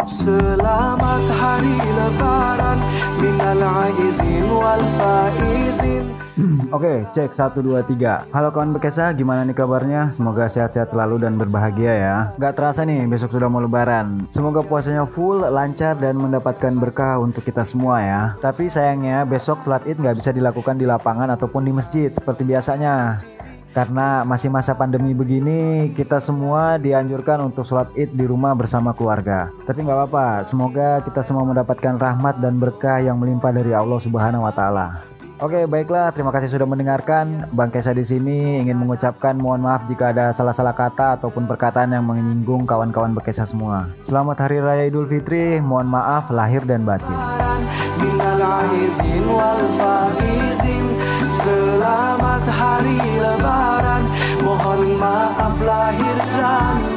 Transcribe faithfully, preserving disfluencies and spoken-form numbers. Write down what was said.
Selamat hari lebaran minal aizin wal faizin. Oke, cek satu dua tiga. Halo kawan Bekesa, gimana nih kabarnya? Semoga sehat-sehat selalu dan berbahagia ya. Gak terasa nih, besok sudah mau lebaran. Semoga puasanya full, lancar dan mendapatkan berkah untuk kita semua ya. Tapi sayangnya besok sholat id gak bisa dilakukan di lapangan ataupun di masjid seperti biasanya. Karena masih masa pandemi begini, kita semua dianjurkan untuk sholat id di rumah bersama keluarga. Tapi nggak apa-apa, semoga kita semua mendapatkan rahmat dan berkah yang melimpah dari Allah Subhanahu wa Ta'ala. Oke, baiklah, terima kasih sudah mendengarkan. Bang Kesa di sini ingin mengucapkan mohon maaf jika ada salah-salah kata ataupun perkataan yang menyinggung kawan-kawan Bekesa semua. Selamat Hari Raya Idul Fitri, mohon maaf lahir dan batin. Selamat Hari Lebaran, mohon maaf lahir dan